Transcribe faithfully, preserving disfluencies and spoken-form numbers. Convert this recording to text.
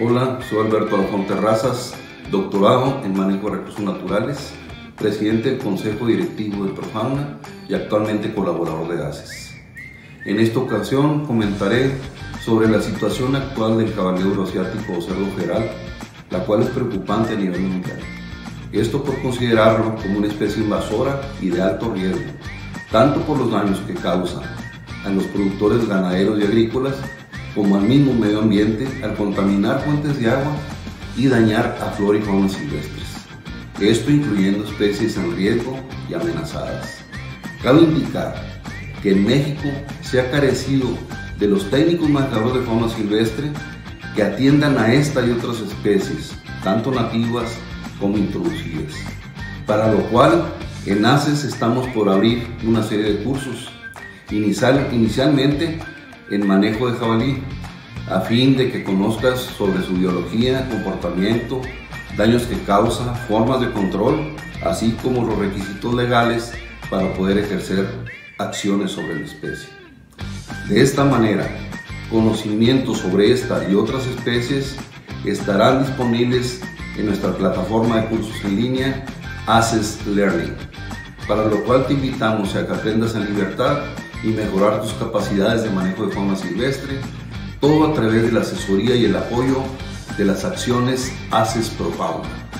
Hola, soy Alberto Alfón Terrazas, doctorado en Manejo de Recursos Naturales, presidente del Consejo Directivo de Profauna y actualmente colaborador de gases. En esta ocasión comentaré sobre la situación actual del jabalí euroasiático o cerdo feral, la cual es preocupante a nivel mundial. Esto por considerarlo como una especie invasora y de alto riesgo, tanto por los daños que causa a los productores ganaderos y agrícolas, como al mismo medio ambiente al contaminar fuentes de agua y dañar a flora y fauna silvestres. Esto incluyendo especies en riesgo y amenazadas. Cabe indicar que en México se ha carecido de los técnicos manejadores de fauna silvestre que atiendan a esta y otras especies, tanto nativas como introducidas, para lo cual en ACES estamos por abrir una serie de cursos, inicial, inicialmente en manejo de jabalí, a fin de que conozcas sobre su biología, comportamiento, daños que causa, formas de control, así como los requisitos legales para poder ejercer acciones sobre la especie. De esta manera, conocimientos sobre esta y otras especies estarán disponibles en nuestra plataforma de cursos en línea ACES Learning, para lo cual te invitamos a que aprendas en libertad y mejorar tus capacidades de manejo de fauna silvestre, todo a través de la asesoría y el apoyo de las acciones ACES Profauna.